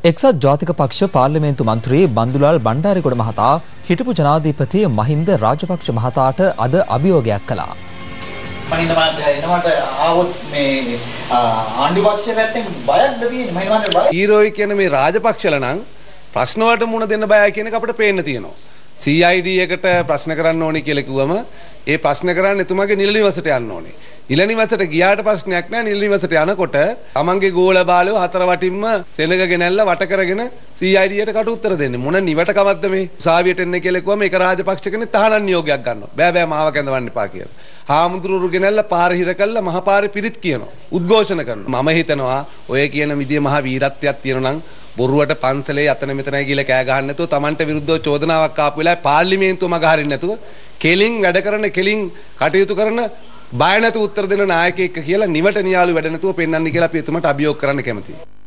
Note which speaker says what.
Speaker 1: එක්සත් ජාතික පක්ෂ පාර්ලිමේන්තු මන්ත්‍රී බන්දුලාල් බණ්ඩාරගොඩ මහතා හිටපු ජනාධිපති මහින්ද රාජපක්ෂ මහතාට අද අභියෝගයක් කළා.
Speaker 2: මහින්ද මහත්තයා එනවට ආවොත් මේ ආණ්ඩු පක්ෂය පැත්තෙන් බයක්ද තියෙන්නේ? මහින්ද මහත්තයා බයයි. ඊරෝයි කියන මේ රාජපක්ෂලා නම් ප්‍රශ්න වලට මුණ දෙන්න බයයි කියන එක අපිට පේන්න තියෙනවා. CID එකට ප්‍රශ්න කරන්න ඕනේ කියලා කිව්වම ඒ ප්‍රශ්න කරන්න එතුමාගේ නිල නිවසට යන්න ඕනේ. නිල නිවසට ගියාට ප්‍රශ්නයක් නැහැ. නිල නිවසට යනකොට තමන්ගේ ගෝල බාලයෝ හතර වටින්ම සෙනගගෙන ඇල්ල වට කරගෙන CID එකට කට උත්තර දෙන්නේ. මොන නිවට කවද්ද මේ? උසාවියට එන්න කියලා කිව්වම ඒක රාජපක්ෂ කෙනෙක් තහනම් නියෝගයක් ගන්නවා. බෑ බෑ මාව කැඳවන්න එපා කියලා. හාමුදුරුවෝ ගෙනල්ල පාර හිර කළා මහා පාරේ පිරිත් කියනවා. උද්ඝෝෂණ කරනවා. මම හිතනවා ඔය කියන විදිය මහා වීරත්වයක් තියෙනවා නම් බොරුවට පන්සලේ අතන මෙතනයි කියලා කෑ ගහන්න නැතුව Tamanට විරුද්ධව චෝදනාවක් ආපු වෙලාවේ පාර්ලිමේන්තුව මග හරින්න නැතුව කෙලින් වැඩ කරන කෙලින් කටයුතු කරන බය නැතුව උත්තර දෙන නායකයෙක් කියලා නිවට නියාලු වැඩ නැතුව පෙන්වන්න කියලා අපි එතුමාට අභියෝග කරන්න කැමතියි.